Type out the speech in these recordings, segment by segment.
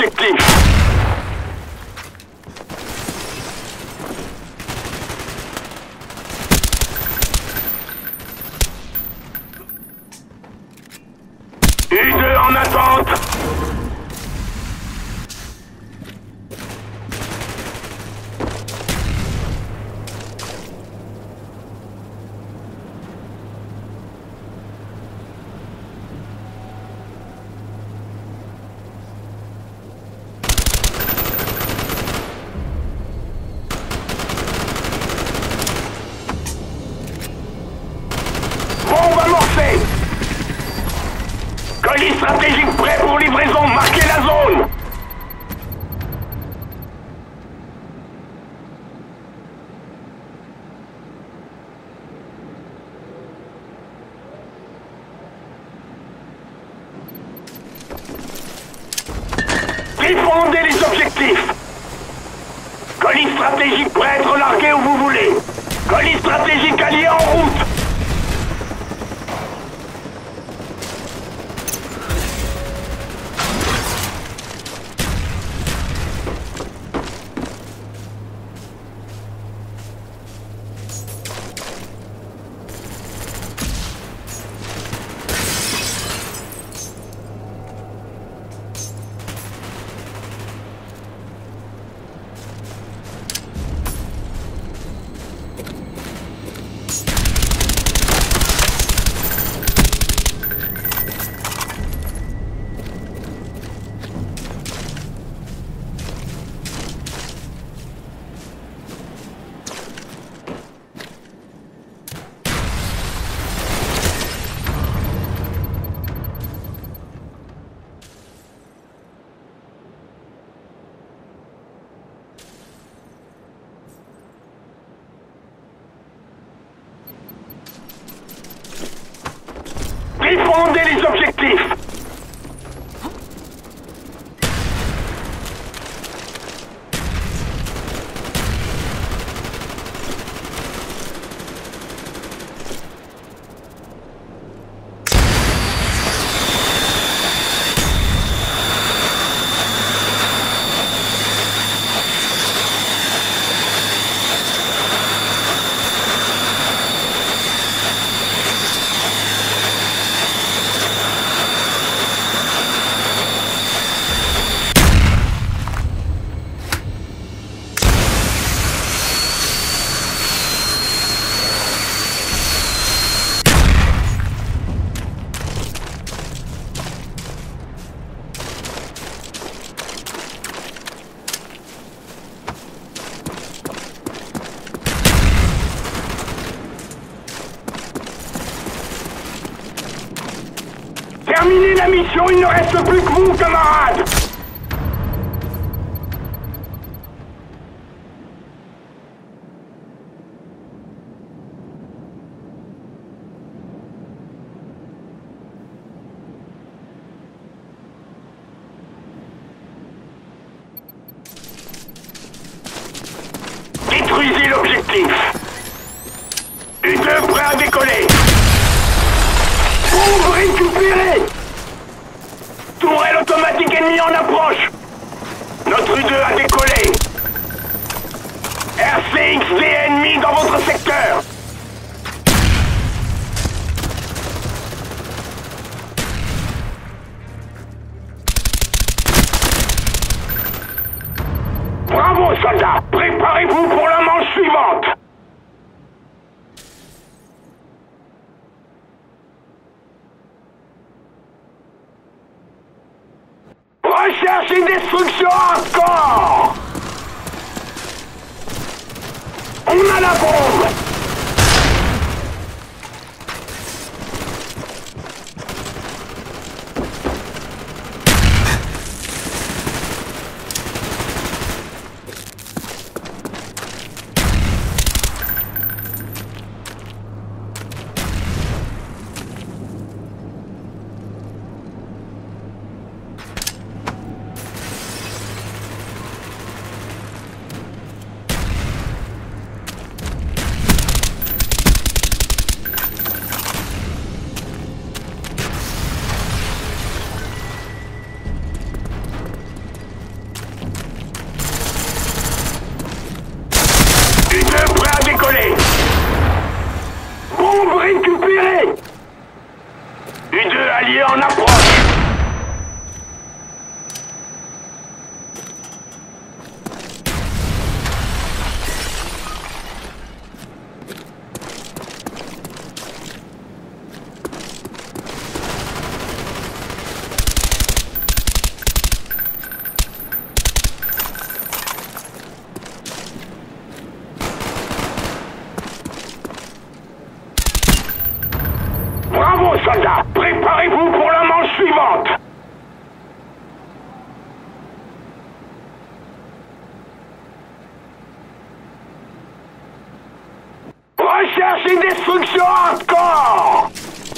objectifs. U2 en attente. Bombe amorcée. Colis stratégique prêt pour livraison, marquez la zone. Défendez les objectifs. Colis stratégique prêt à être largué où vous voulez. Colis stratégique allié en route. Défendez les objectifs. Terminez la mission, il ne reste plus que vous, camarades. Détruisez l'objectif. U2 prêt à décoller. Bombe récupérée. Tourelle automatique ennemie en approche. Notre U2 a décollé. RCXD ennemi dans votre secteur. Bravo soldats, préparez-vous pour la manche suivante. Recherche et destruction hardcore. On a la bombe. récupéré. U2 alliés en approche. Bravo, soldats! Préparez-vous pour la manche suivante! Recherche et destruction hardcore!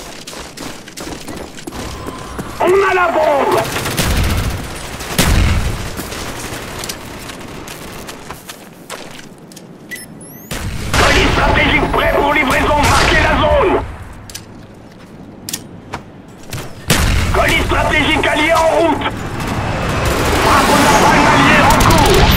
On a la bombe! Colis stratégique prêt pour livraison, marquez la zone! Colis stratégique allié en route! Frappe navale allié en cours!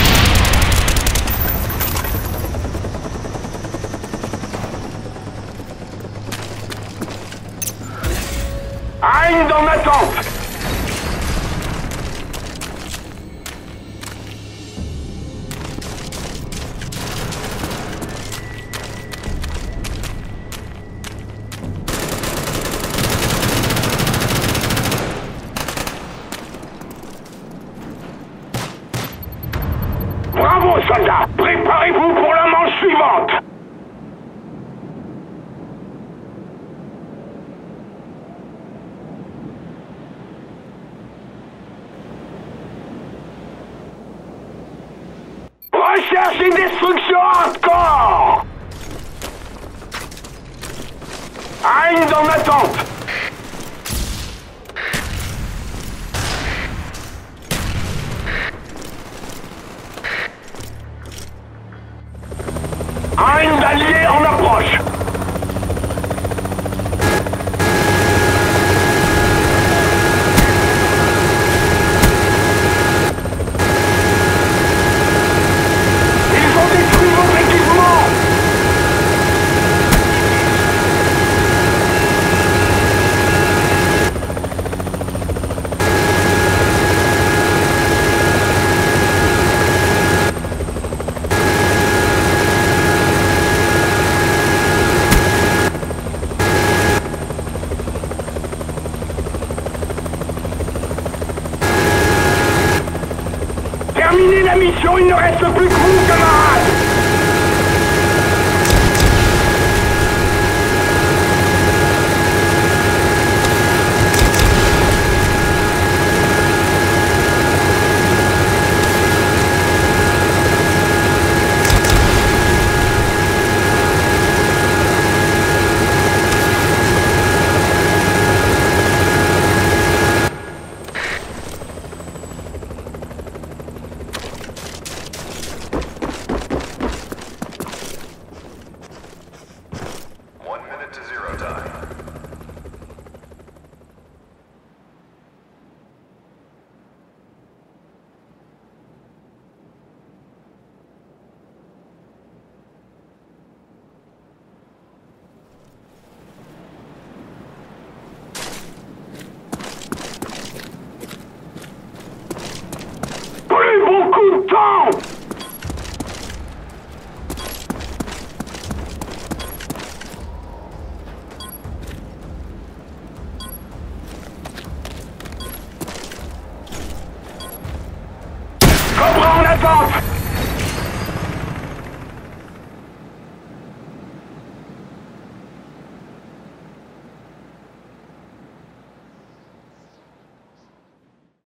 Hind en attente! Bravo, soldats! Préparez-vous pour la manche suivante! Recherche et destruction hardcore! Hind en attente! Hind allié en approche! Ils ont détruit votre équipement! Terminez la mission, il ne reste plus que vous, camarades!